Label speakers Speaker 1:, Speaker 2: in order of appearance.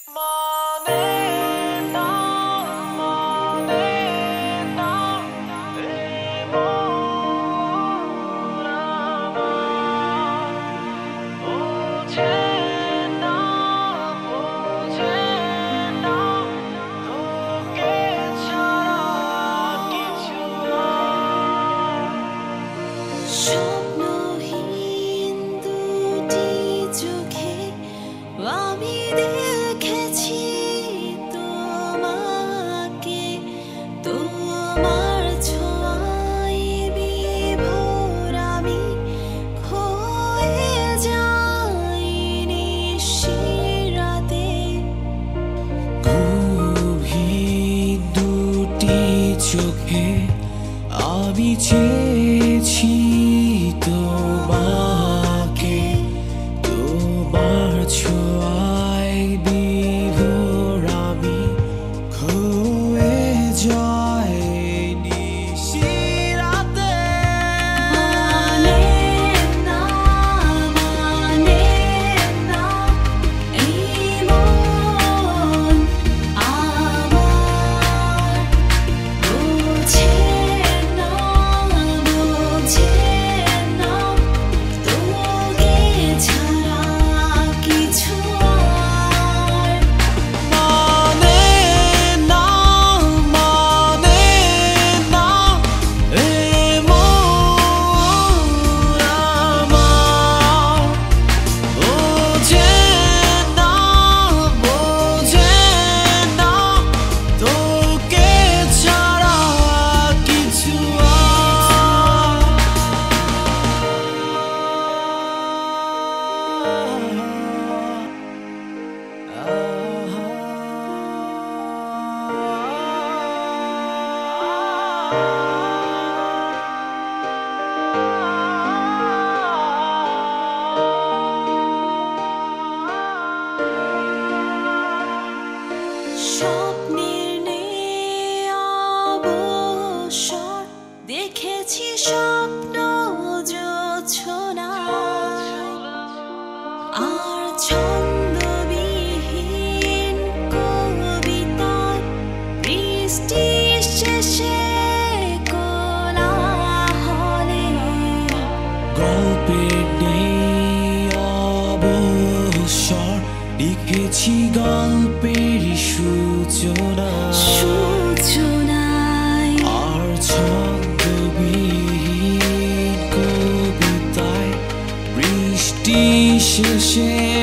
Speaker 1: স্বপ্নহীন দুটি চোখে আমি দেখেছি তোমাকে, তোমার ছোঁয়ায় বিভোর আমি খয়ে যাই নিশিরাতে।
Speaker 2: গভীর দুটি চোখে আমি চেয়েছি তোমাকে, তোমার ছোঁয়ায় বিভোর আমি খয়ে যাই নিশিরাতে।
Speaker 1: মানে না এই মন আমার বোঝে না তোকে ছাড়া কিছু আর।
Speaker 2: মানে না এই মন আমার বোঝে না তোকে ছাড়া কিছু
Speaker 1: স্বপ্নের নেই অবসর দেখেছি স্বপ্ন জোছনায়, আর ছন্দবিহীন কবিতায় বৃষ্টি শেষে কোলাহলে।
Speaker 2: গল্পের নেই অবসর লিখেছি গল্পের
Speaker 1: সূচনায়,
Speaker 2: আর ছন্দবিহীন কবিতায় বৃষ্টি শেষে